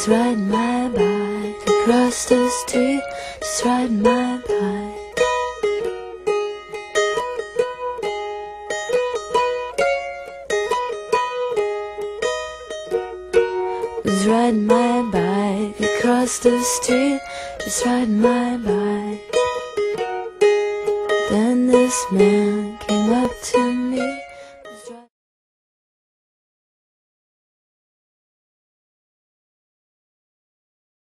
was riding my bike across the street, just riding my bike. Was riding my bike across the street, just riding my bike. Then this man came up to me.